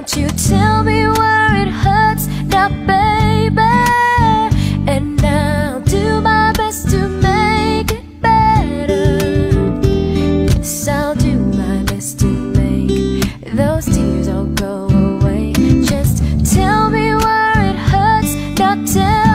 Won't you tell me where it hurts now, baby? And I'll do my best to make it better. Yes, I'll do my best to make those tears all go away. Just tell me where it hurts now, tell